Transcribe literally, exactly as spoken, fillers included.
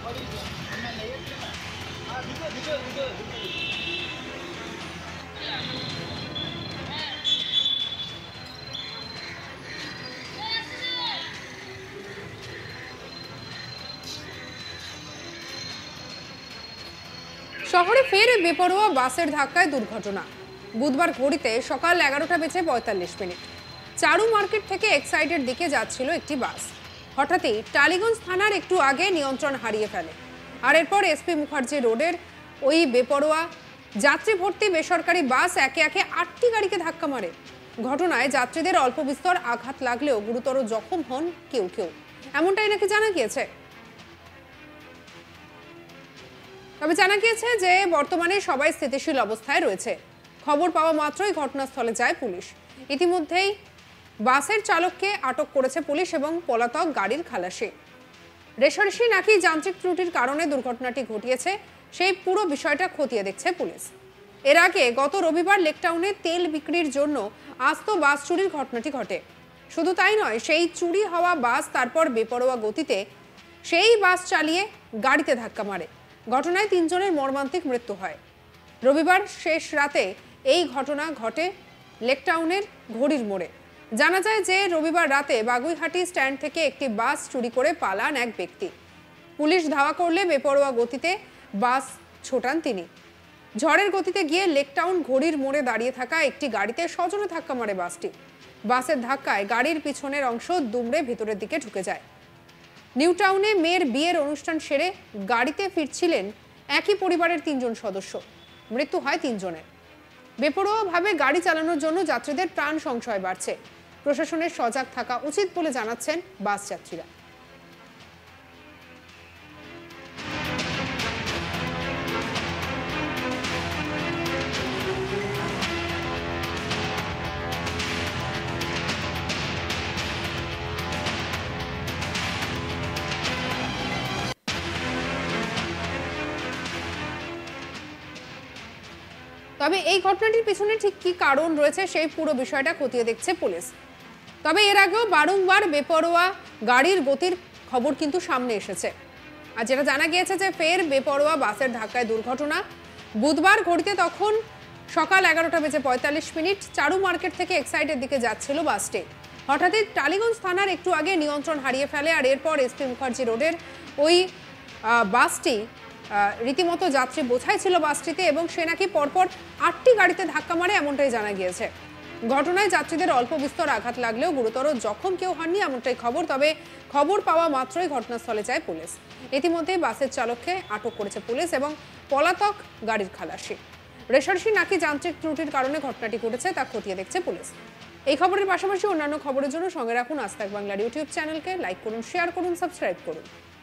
শহরে ফের বেপরোয়া বাসের ধাক্কায় দুর্ঘটনা। বুধবার ঘড়িতে সকাল এগারোটা বেজে পঁয়তাল্লিশ মিনিট চারু মার্কেট থেকে এক্সাইটের দিকে যাচ্ছিল একটি বাস। হঠাৎই টালিগঞ্জ থানার একটু আগে নিয়ন্ত্রণ হারিয়ে ফেলে, আর এরপর এসপি মুখার্জি রোডের ওই বেপরোয়া যাত্রী ভর্তি বেসরকারি বাস একে একে আটটি গাড়িকে ধাক্কা মারে। ঘটনায় যাত্রীদের অল্প বিস্তর আঘাত লাগলেও গুরুতর জখম হন কেউ কেউ, এমনটাই নাকি জানা গিয়েছে। তবে জানা গিয়েছে যে বর্তমানে সবাই স্থিতিশীল অবস্থায় রয়েছে। খবর পাওয়া মাত্রই ঘটনাস্থলে যায় পুলিশ। ইতিমধ্যেই বাসের চালককে আটক করেছে পুলিশ এবং পলাতক গাড়ির খালাসি। রেশারেশি নাকি যান্ত্রিক ত্রুটির কারণে দুর্ঘটনাটি ঘটিয়েছে সেই পুরো বিষয়টা খতিয়ে দেখছে পুলিশ। এর আগে গত রবিবার লেকটাউনে তেল বিক্রির জন্য আস্ত বাস চুরির ঘটনাটি ঘটে। শুধু তাই নয়, সেই চুরি হওয়া বাস তারপর বেপরোয়া গতিতে সেই বাস চালিয়ে গাড়িতে ধাক্কা মারে। ঘটনায় তিনজনের মর্মান্তিক মৃত্যু হয়। রবিবার শেষ রাতে এই ঘটনা ঘটে লেকটাউনের ঘড়ির মোড়ে। জানা যায় যে রবিবার রাতে বাগুইহাটি স্ট্যান্ড থেকে একটি বাস চুরি করে পালান এক ব্যক্তি। পুলিশ ধাওয়া করলে বেপরোয়া গতিতে বাস ছোটান তিনি। ঝড়ের গতিতে গিয়ে লেকটাউন ঘড়ির মোড়ে দাঁড়িয়ে থাকা একটি গাড়িতে সজোরে ধাক্কা মারে বাসটি। বাসের ধাক্কায় গাড়ির পিছনের অংশ দুমড়ে ভেতরের দিকে ঢুকে যায়। নিউ টাউনে মেয়ের বিয়ের অনুষ্ঠান সেরে গাড়িতে ফিরছিলেন একই পরিবারের তিনজন সদস্য। মৃত্যু হয় তিনজনের। বেপরোয়াভাবে গাড়ি চালানোর জন্য যাত্রীদের প্রাণ সংশয় বাড়ছে। প্রশাসনের সজাগ থাকা উচিত বলে জানাচ্ছেন বাস যাত্রীরা। তবে এই ঘটনাটির পিছনে ঠিক কি কারণ রয়েছে সেই পুরো বিষয়টা খতিয়ে দেখছে পুলিশ। তবে এর আগেও বারংবার বেপরোয়া গাড়ির গতির খবর কিন্তু সামনে এসেছে। আর যেটা জানা গিয়েছে যে ফের বেপরোয়া বাসের ধাক্কায় দুর্ঘটনা। বুধবার ঘড়িতে তখন সকাল এগারোটা বেজে পঁয়তাল্লিশ মিনিট চারু মার্কেট থেকে এক্সাইটের দিকে যাচ্ছিল বাসটি। হঠাৎই টালিগঞ্জ থানার একটু আগে নিয়ন্ত্রণ হারিয়ে ফেলে, আর এরপর এসপি মুখার্জি রোডের ওই বাসটি রীতিমতো যাত্রী বোঝাই ছিল বাসটিতে, এবং সে নাকি পরপর আটটি গাড়িতে ধাক্কা মারে এমনটাই জানা গিয়েছে। ঘটনায় যাত্রীদের অল্প বিস্তর আঘাত লাগলেও গুরুতর জখম কেউ হননি এমনটাই খবর। তবে খবর পাওয়া মাত্রই ঘটনাস্থলে যায় পুলিশ। ইতিমধ্যে বাসের চালককে আটক করেছে পুলিশ এবং পলাতক গাড়ির খালাসি। রেশারেশি নাকি যান্ত্রিক ত্রুটির কারণে ঘটনাটি ঘটেছে তা খতিয়ে দেখছে পুলিশ। এই খবরের পাশাপাশি অন্যান্য খবরের জন্য সঙ্গে রাখুন আজ তাক বাংলার ইউটিউব চ্যানেলকে। লাইক করুন, শেয়ার করুন, সাবস্ক্রাইব করুন।